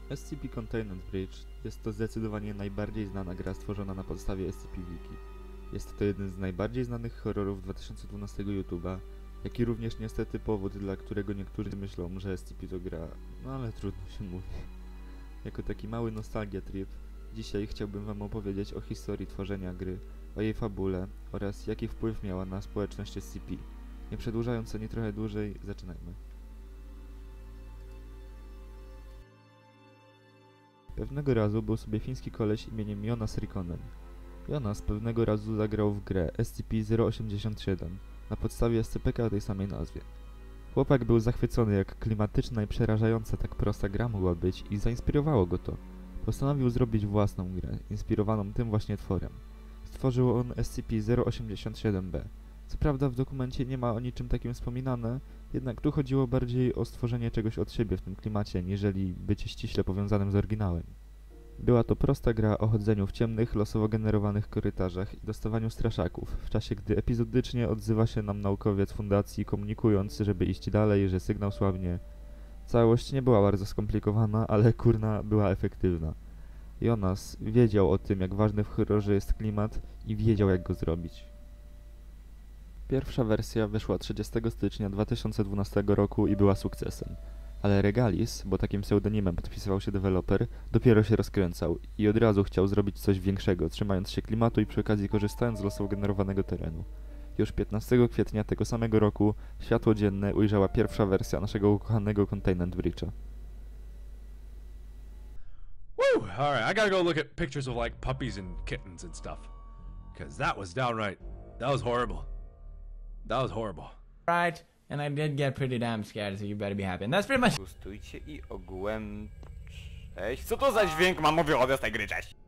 SCP Containment Breach jest to zdecydowanie najbardziej znana gra stworzona na podstawie SCP-Wiki. Jest to jeden z najbardziej znanych horrorów 2012 YouTube'a, jak i również niestety powód, dla którego niektórzy myślą, że SCP to gra, no ale trudno się mówi. Jako taki mały nostalgia trip, dzisiaj chciałbym wam opowiedzieć o historii tworzenia gry, o jej fabule oraz jaki wpływ miała na społeczność SCP. Nie przedłużając ani trochę dłużej, zaczynajmy. Pewnego razu był sobie fiński koleś imieniem Jonas Rikkonen. Jonas pewnego razu zagrał w grę SCP-087 na podstawie SCP-ka o tej samej nazwie. Chłopak był zachwycony, jak klimatyczna i przerażająca tak prosta gra mogła być i zainspirowało go to. Postanowił zrobić własną grę, inspirowaną tym właśnie tworem. Stworzył on SCP-087-B. Co prawda w dokumencie nie ma o niczym takim wspominane, jednak tu chodziło bardziej o stworzenie czegoś od siebie w tym klimacie, niżeli bycie ściśle powiązanym z oryginałem. Była to prosta gra o chodzeniu w ciemnych, losowo generowanych korytarzach i dostawaniu straszaków, w czasie gdy epizodycznie odzywa się nam naukowiec fundacji, komunikując, żeby iść dalej, że sygnał słabnie. Całość nie była bardzo skomplikowana, ale kurna była efektywna. Jonas wiedział o tym, jak ważny w horrorze jest klimat i wiedział, jak go zrobić. Pierwsza wersja wyszła 30 stycznia 2012 roku i była sukcesem. Ale Regalis, bo takim pseudonimem podpisywał się deweloper, dopiero się rozkręcał i od razu chciał zrobić coś większego, trzymając się klimatu i przy okazji korzystając z losowo generowanego terenu. Już 15 kwietnia tego samego roku światło dzienne ujrzała pierwsza wersja naszego ukochanego Containment Breacha. Woo! Alright, I gotta go look at pictures of like puppies and kittens and stuff. Cause that was downright, that was horrible. That was horrible. Right, and I did get pretty damn scared, so you better be happy. And that's pretty much. Stójcie i ogółem... Cześć, co to za dźwięk mam wychodzę z tej gry, cześć?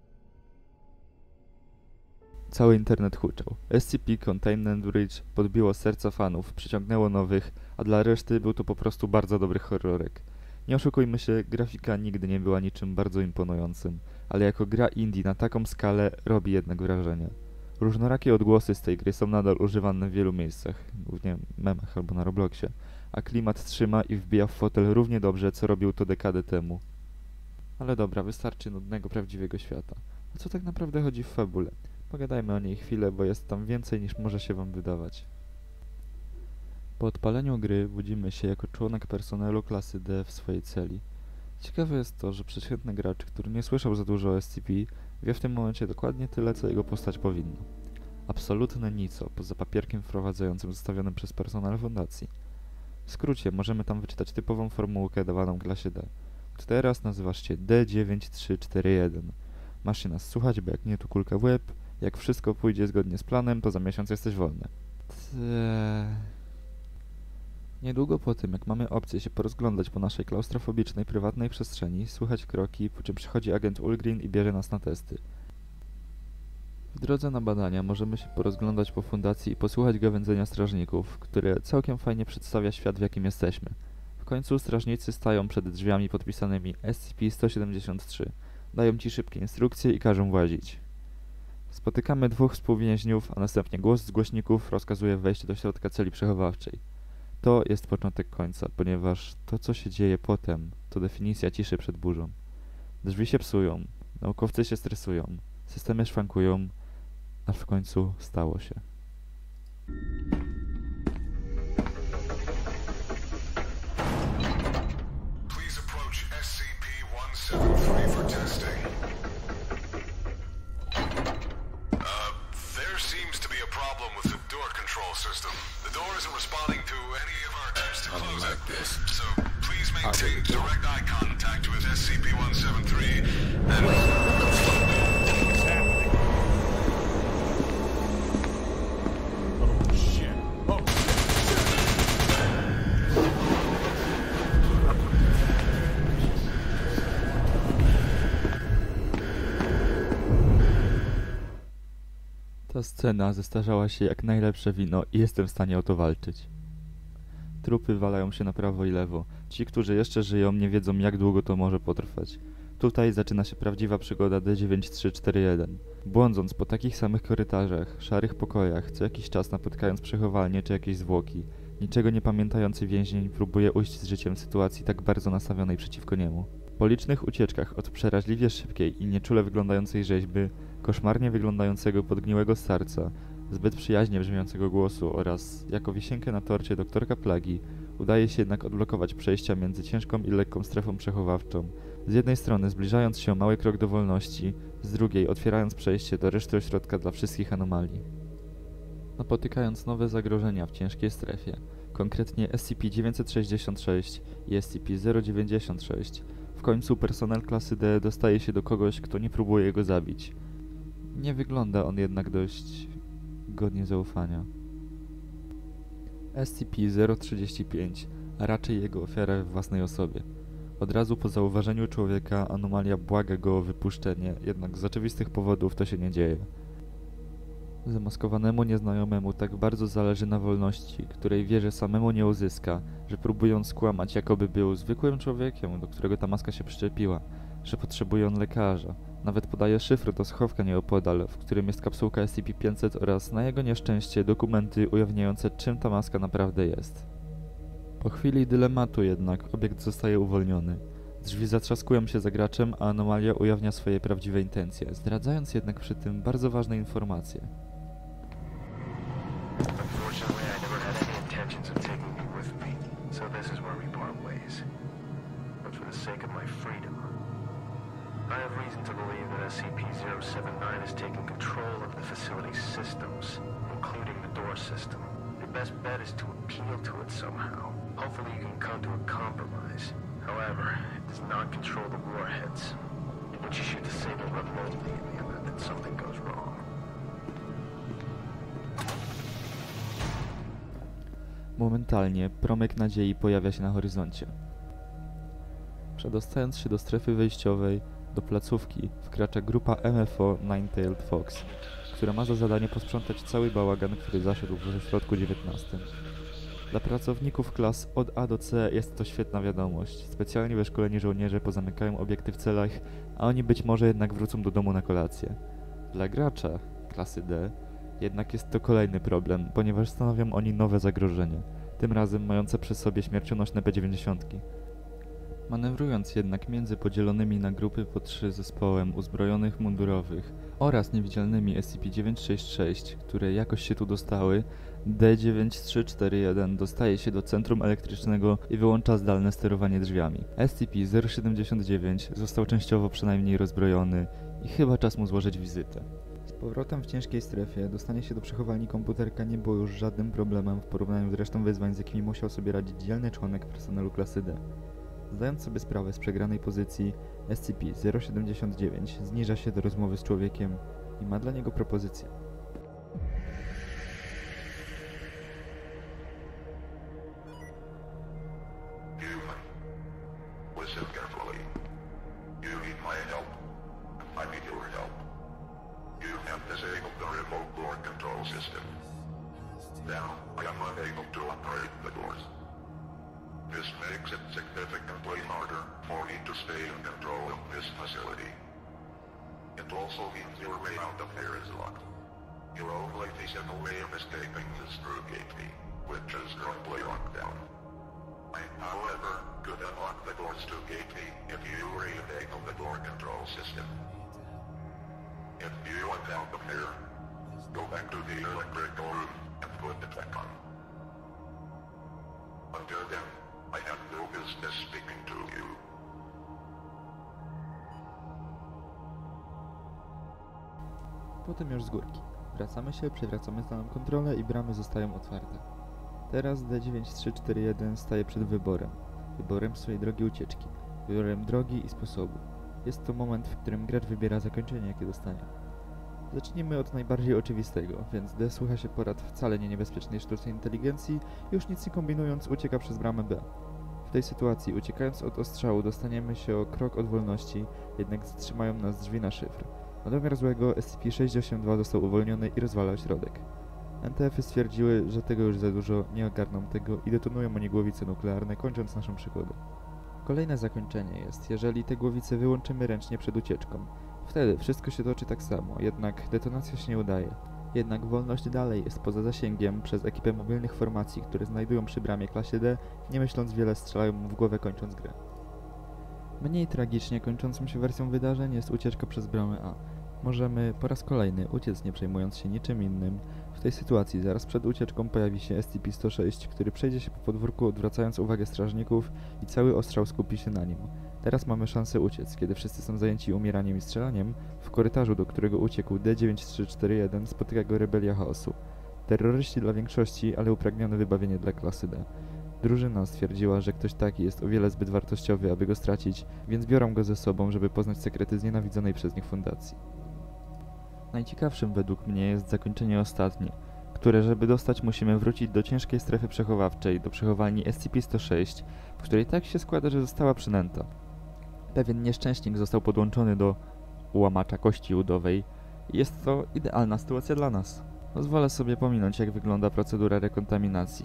Cały internet huczał. SCP Containment Breach podbiło serca fanów, przyciągnęło nowych, a dla reszty był to po prostu bardzo dobry horrorek. Nie oszukujmy się, grafika nigdy nie była niczym bardzo imponującym, ale jako gra indie na taką skalę robi jednak wrażenie. Różnorakie odgłosy z tej gry są nadal używane w wielu miejscach, głównie memach albo na Robloxie, a klimat trzyma i wbija w fotel równie dobrze, co robił to dekadę temu. Ale dobra, wystarczy nudnego, prawdziwego świata. O co tak naprawdę chodzi w fabule? Pogadajmy o niej chwilę, bo jest tam więcej niż może się wam wydawać. Po odpaleniu gry budzimy się jako członek personelu klasy D w swojej celi. Ciekawe jest to, że przeciętny gracz, który nie słyszał za dużo o SCP, wie w tym momencie dokładnie tyle, co jego postać powinna. Absolutne nico, poza papierkiem wprowadzającym zostawionym przez personel fundacji. W skrócie, możemy tam wyczytać typową formułkę dawaną klasie D. Od teraz nazywasz się D9341. Masz się nas słuchać, bo jak nie, to kulka w łeb. Jak wszystko pójdzie zgodnie z planem, to za miesiąc jesteś wolny. Niedługo po tym, jak mamy opcję się porozglądać po naszej klaustrofobicznej, prywatnej przestrzeni, słychać kroki, po czym przychodzi agent Ulgrin i bierze nas na testy. W drodze na badania możemy się porozglądać po fundacji i posłuchać gawędzenia strażników, które całkiem fajnie przedstawia świat, w jakim jesteśmy. W końcu strażnicy stają przed drzwiami podpisanymi SCP-173, dają ci szybkie instrukcje i każą włazić. Spotykamy dwóch współwięźniów, a następnie głos z głośników rozkazuje wejście do środka celi przechowawczej. To jest początek końca, ponieważ to, co się dzieje potem, to definicja ciszy przed burzą. Drzwi się psują, naukowcy się stresują, systemy szwankują, aż w końcu stało się. Please approach SCP-173 for testing. There seems to be a problem with the door control system. The door isn't responding to any of our attempts to close it. So please maintain direct eye contact with SCP-173 and... Ta scena zestarzała się jak najlepsze wino i jestem w stanie o to walczyć. Trupy walają się na prawo i lewo. Ci, którzy jeszcze żyją, nie wiedzą, jak długo to może potrwać. Tutaj zaczyna się prawdziwa przygoda D9341. Błądząc po takich samych korytarzach, szarych pokojach, co jakiś czas napotykając przechowalnie czy jakieś zwłoki, niczego nie pamiętający więzień próbuje ujść z życiem w sytuacji tak bardzo nastawionej przeciwko niemu. Po licznych ucieczkach od przeraźliwie szybkiej i nieczule wyglądającej rzeźby, koszmarnie wyglądającego podgniłego starca, zbyt przyjaźnie brzmiącego głosu oraz, jako wisienkę na torcie doktorka Plagi, udaje się jednak odblokować przejścia między ciężką i lekką strefą przechowawczą, z jednej strony zbliżając się o mały krok do wolności, z drugiej otwierając przejście do reszty ośrodka dla wszystkich anomalii. Napotykając nowe zagrożenia w ciężkiej strefie, konkretnie SCP-966 i SCP-096, w końcu personel klasy D dostaje się do kogoś, kto nie próbuje go zabić. Nie wygląda on jednak dość godnie zaufania. SCP-035, a raczej jego ofiara w własnej osobie. Od razu po zauważeniu człowieka anomalia błaga go o wypuszczenie, jednak z oczywistych powodów to się nie dzieje. Zamaskowanemu nieznajomemu tak bardzo zależy na wolności, której wie, że samemu nie uzyska, że próbując skłamać, jakoby był zwykłym człowiekiem, do którego ta maska się przyczepiła, że potrzebuje on lekarza. Nawet podaje szyfr do schowka nieopodal, w którym jest kapsułka SCP-500 oraz, na jego nieszczęście, dokumenty ujawniające, czym ta maska naprawdę jest. Po chwili dylematu jednak obiekt zostaje uwolniony. Drzwi zatrzaskują się za graczem, a anomalia ujawnia swoje prawdziwe intencje, zdradzając jednak przy tym bardzo ważne informacje. Unfortunately, I never had any intentions of taking you with me, so this is where we part ways. But for the sake of my freedom, I have reason to believe that SCP-079 is taking control of the facility's systems, including the door system. Your best bet is to appeal to it somehow. Hopefully you can come to a compromise. However, it does not control the warheads, which you should disable remotely in the event that something goes wrong. Momentalnie promyk nadziei pojawia się na horyzoncie. Przedostając się do strefy wejściowej, do placówki, wkracza grupa MFO Nine-Tailed Fox, która ma za zadanie posprzątać cały bałagan, który zaszedł w ośrodku 19. Dla pracowników klas od A do C jest to świetna wiadomość. Specjalnie wyszkoleni żołnierze pozamykają obiekty w celach, a oni być może jednak wrócą do domu na kolację. Dla gracza klasy D jednak jest to kolejny problem, ponieważ stanowią oni nowe zagrożenie, tym razem mające przy sobie śmiercionośne P-90. Manewrując jednak między podzielonymi na grupy po 3 zespołem uzbrojonych mundurowych oraz niewidzialnymi SCP-966, które jakoś się tu dostały, D-9341 dostaje się do centrum elektrycznego i wyłącza zdalne sterowanie drzwiami. SCP-079 został częściowo przynajmniej rozbrojony i chyba czas mu złożyć wizytę. Z powrotem w ciężkiej strefie dostanie się do przechowalni komputerka nie było już żadnym problemem w porównaniu z resztą wyzwań, z jakimi musiał sobie radzić dzielny członek personelu klasy D. Zdając sobie sprawę z przegranej pozycji, SCP-079 zniża się do rozmowy z człowiekiem i ma dla niego propozycję. Human, listen carefully. You need my help. I need your help. You have disabled the remote door control system. Now, I am unable to operate the doors. This makes it significantly harder for me to stay in control of this facility. It also means your way out of here is locked. Your only feasible way of escaping is through Gate B, which is currently locked down. I, however, could unlock the doors to Gate B if you re-enable the door control system. If you want out of here, go back to the electrical room and put it back on. Until then, I have no business speaking to you. Potem już z górki. Wracamy się, przewracamy znaną kontrolę i bramy zostają otwarte. Teraz D-9341 staje przed wyborem. Wyborem swojej drogi ucieczki. Wyborem drogi i sposobu. Jest to moment, w którym gracz wybiera zakończenie, jakie dostanie. Zacznijmy od najbardziej oczywistego, więc D słucha się porad wcale nie niebezpiecznej sztucznej inteligencji i już nic nie kombinując ucieka przez bramę B. W tej sytuacji, uciekając od ostrzału, dostaniemy się o krok od wolności, jednak zatrzymają nas drzwi na szyfr. Na domiar złego SCP-682 został uwolniony i rozwala ośrodek. NTF-y stwierdziły, że tego już za dużo, nie ogarną tego i detonują oni głowice nuklearne, kończąc naszą przygodę. Kolejne zakończenie jest, jeżeli te głowice wyłączymy ręcznie przed ucieczką. Wtedy wszystko się toczy tak samo, jednak detonacja się nie udaje. Jednak wolność dalej jest poza zasięgiem przez ekipę mobilnych formacji, które znajdują przy bramie klasie D, nie myśląc wiele strzelają mu w głowę, kończąc grę. Mniej tragicznie kończącą się wersją wydarzeń jest ucieczka przez bramę A. Możemy po raz kolejny uciec, nie przejmując się niczym innym. W tej sytuacji zaraz przed ucieczką pojawi się SCP-106, który przejdzie się po podwórku, odwracając uwagę strażników i cały ostrzał skupi się na nim. Teraz mamy szansę uciec. Kiedy wszyscy są zajęci umieraniem i strzelaniem, w korytarzu, do którego uciekł D9341, spotyka go rebelia chaosu. Terroryści dla większości, ale upragnione wybawienie dla klasy D. Drużyna stwierdziła, że ktoś taki jest o wiele zbyt wartościowy, aby go stracić, więc biorą go ze sobą, żeby poznać sekrety znienawidzonej przez nich fundacji. Najciekawszym według mnie jest zakończenie ostatnie, które żeby dostać musimy wrócić do ciężkiej strefy przechowawczej, do przechowalni SCP-106, w której tak się składa, że została przynęta. Pewien nieszczęśnik został podłączony do łamacza kości udowej i jest to idealna sytuacja dla nas. Pozwolę sobie pominąć, jak wygląda procedura rekontaminacji.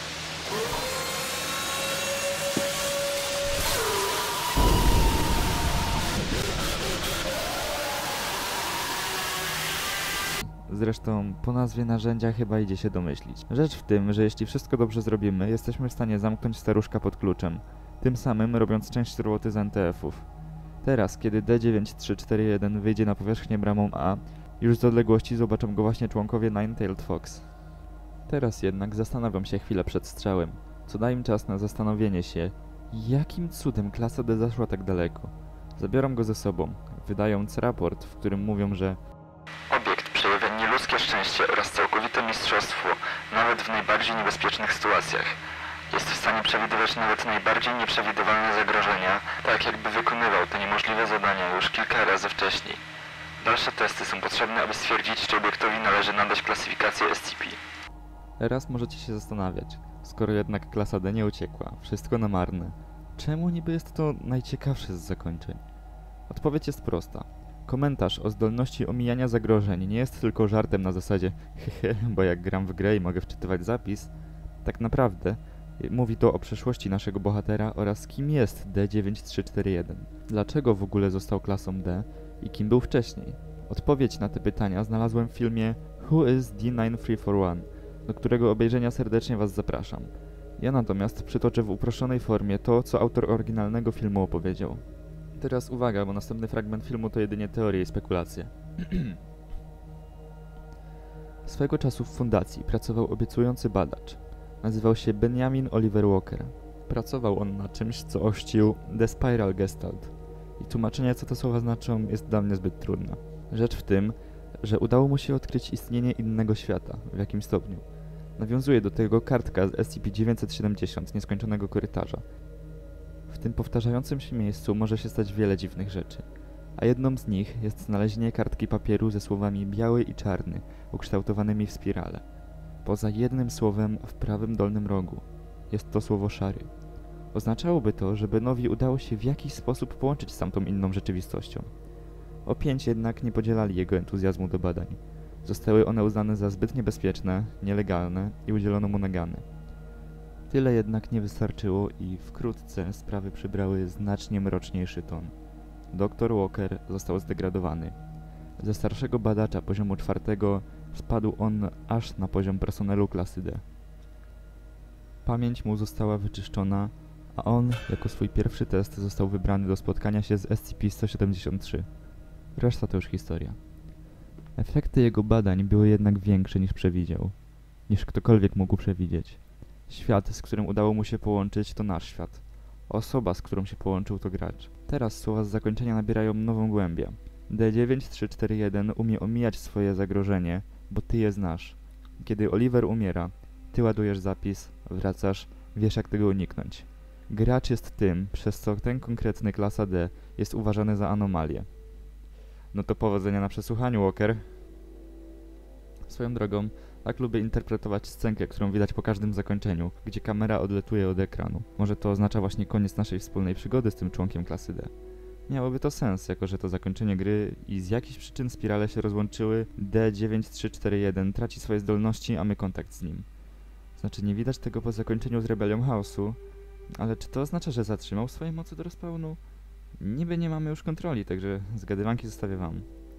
Zresztą po nazwie narzędzia chyba idzie się domyślić. Rzecz w tym, że jeśli wszystko dobrze zrobimy, jesteśmy w stanie zamknąć staruszka pod kluczem, tym samym robiąc część roboty z NTF-ów. Teraz, kiedy D9341 wyjdzie na powierzchnię bramą A, już z odległości zobaczą go właśnie członkowie Nine-Tailed Fox. Teraz jednak zastanawiam się chwilę przed strzałem, co da im czas na zastanowienie się, jakim cudem klasa D zaszła tak daleko. Zabiorą go ze sobą, wydając raport, w którym mówią, że obiekt przejawia nieludzkie szczęście oraz całkowite mistrzostwo, nawet w najbardziej niebezpiecznych sytuacjach. Jest w stanie przewidywać nawet najbardziej nieprzewidywalne zagrożenia, tak jakby wykonywał te niemożliwe zadania już kilka razy wcześniej. Dalsze testy są potrzebne, aby stwierdzić, czy obiektowi należy nadać klasyfikację SCP. teraz możecie się zastanawiać, skoro jednak klasa D nie uciekła, wszystko na marne, czemu niby jest to najciekawsze z zakończeń? Odpowiedź jest prosta. Komentarz o zdolności omijania zagrożeń nie jest tylko żartem na zasadzie hehe, bo jak gram w grę i mogę wczytywać zapis. Tak naprawdę mówi to o przeszłości naszego bohatera oraz kim jest D9341. Dlaczego w ogóle został klasą D i kim był wcześniej? Odpowiedź na te pytania znalazłem w filmie Who is D9341, do którego obejrzenia serdecznie Was zapraszam. Ja natomiast przytoczę w uproszczonej formie to, co autor oryginalnego filmu opowiedział. Teraz uwaga, bo następny fragment filmu to jedynie teorie i spekulacje. Swego czasu w fundacji pracował obiecujący badacz. Nazywał się Benjamin Oliver Walker. Pracował on na czymś, co ochrzcił The Spiral Gestalt. I tłumaczenie, co te słowa znaczą, jest dla mnie zbyt trudne. Rzecz w tym, że udało mu się odkryć istnienie innego świata. W jakim stopniu? Nawiązuje do tego kartka z SCP-970 nieskończonego korytarza. W tym powtarzającym się miejscu może się stać wiele dziwnych rzeczy, a jedną z nich jest znalezienie kartki papieru ze słowami biały i czarny, ukształtowanymi w spirale. Poza jednym słowem w prawym dolnym rogu. Jest to słowo szary. Oznaczałoby to, że Benowi udało się w jakiś sposób połączyć z tamtą inną rzeczywistością. O5 jednak nie podzielali jego entuzjazmu do badań. Zostały one uznane za zbyt niebezpieczne, nielegalne i udzielono mu nagany. Tyle jednak nie wystarczyło i wkrótce sprawy przybrały znacznie mroczniejszy ton. Dr Walker został zdegradowany. Ze starszego badacza poziomu 4 spadł on aż na poziom personelu klasy D. Pamięć mu została wyczyszczona, a on jako swój pierwszy test został wybrany do spotkania się z SCP-173. Reszta to już historia. Efekty jego badań były jednak większe niż przewidział. Niż ktokolwiek mógł przewidzieć. Świat, z którym udało mu się połączyć, to nasz świat. Osoba, z którą się połączył, to gracz. Teraz słowa z zakończenia nabierają nową głębię. D9341 umie omijać swoje zagrożenie, bo ty je znasz. Kiedy Oliver umiera, ty ładujesz zapis, wracasz, wiesz jak tego uniknąć. Gracz jest tym, przez co ten konkretny klasa D jest uważany za anomalię. No to powodzenia na przesłuchaniu, Walker. Swoją drogą, tak lubię interpretować scenkę, którą widać po każdym zakończeniu, gdzie kamera odletuje od ekranu. Może to oznacza właśnie koniec naszej wspólnej przygody z tym członkiem klasy D. Miałoby to sens, jako że to zakończenie gry i z jakichś przyczyn spirale się rozłączyły, D9341 traci swoje zdolności, a my kontakt z nim. Znaczy nie widać tego po zakończeniu z rebelią chaosu, ale czy to oznacza, że zatrzymał swoje mocy do respawnu? Niby nie mamy już kontroli, także zgadywanki zostawię wam.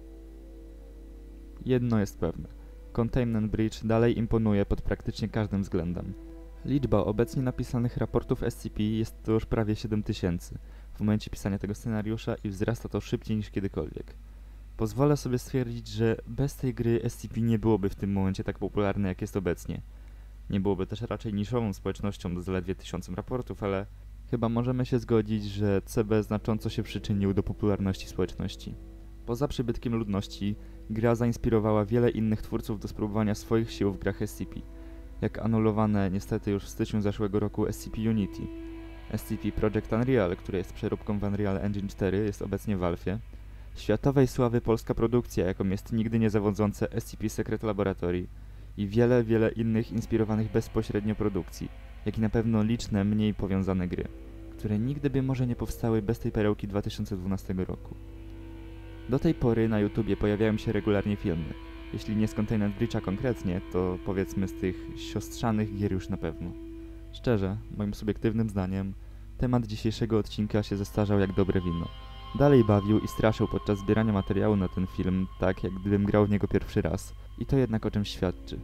Jedno jest pewne. Containment Breach dalej imponuje pod praktycznie każdym względem. Liczba obecnie napisanych raportów SCP jest to już prawie 7000, w momencie pisania tego scenariusza i wzrasta to szybciej niż kiedykolwiek. Pozwolę sobie stwierdzić, że bez tej gry SCP nie byłoby w tym momencie tak popularne, jak jest obecnie. Nie byłoby też raczej niszową społecznością z zaledwie 1000 raportów, ale chyba możemy się zgodzić, że CB znacząco się przyczynił do popularności społeczności. Poza przybytkiem ludności, gra zainspirowała wiele innych twórców do spróbowania swoich sił w grach SCP, jak anulowane niestety już w styczniu zeszłego roku SCP-Unity. SCP Project Unreal, które jest przeróbką w Unreal Engine 4, jest obecnie w Alfie. Światowej sławy polska produkcja, jaką jest nigdy niezawodzące SCP Secret Laboratory i wiele, wiele innych inspirowanych bezpośrednio produkcji, jak i na pewno liczne, mniej powiązane gry, które nigdy by może nie powstały bez tej perełki 2012 roku. Do tej pory na YouTubie pojawiają się regularnie filmy. Jeśli nie z Containment Breacha konkretnie, to powiedzmy z tych siostrzanych gier już na pewno. Szczerze, moim subiektywnym zdaniem, temat dzisiejszego odcinka się zestarzał jak dobre wino. Dalej bawił i straszył podczas zbierania materiału na ten film, tak jak gdybym grał w niego pierwszy raz. I to jednak o czymś świadczy.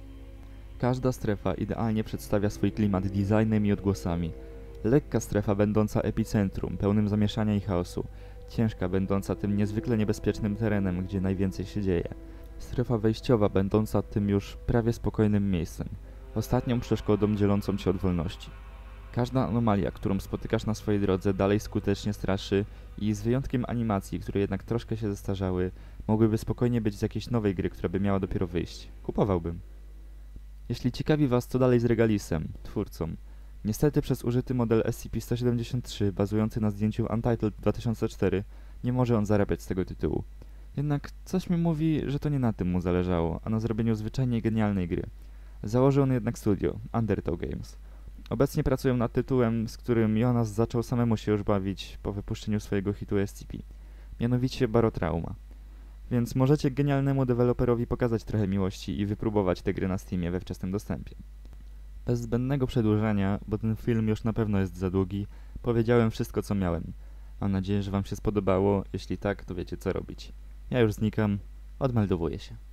Każda strefa idealnie przedstawia swój klimat designem i odgłosami. Lekka strefa będąca epicentrum, pełnym zamieszania i chaosu. Ciężka będąca tym niezwykle niebezpiecznym terenem, gdzie najwięcej się dzieje. Strefa wejściowa będąca tym już prawie spokojnym miejscem. Ostatnią przeszkodą dzielącą cię od wolności. Każda anomalia, którą spotykasz na swojej drodze, dalej skutecznie straszy i z wyjątkiem animacji, które jednak troszkę się zestarzały, mogłyby spokojnie być z jakiejś nowej gry, która by miała dopiero wyjść. Kupowałbym. Jeśli ciekawi was, co dalej z Regalisem, twórcą. Niestety przez użyty model SCP-173, bazujący na zdjęciu Untitled 2004, nie może on zarabiać z tego tytułu. Jednak coś mi mówi, że to nie na tym mu zależało, a na zrobieniu zwyczajnie genialnej gry. Założył on jednak studio, Undertow Games. Obecnie pracują nad tytułem, z którym Jonas zaczął samemu się już bawić po wypuszczeniu swojego hitu SCP. Mianowicie Barotrauma. Więc możecie genialnemu deweloperowi pokazać trochę miłości i wypróbować tę grę na Steamie we wczesnym dostępie. Bez zbędnego przedłużania, bo ten film już na pewno jest za długi, powiedziałem wszystko co miałem. Mam nadzieję, że wam się spodobało, jeśli tak, to wiecie co robić. Ja już znikam, odmeldowuję się.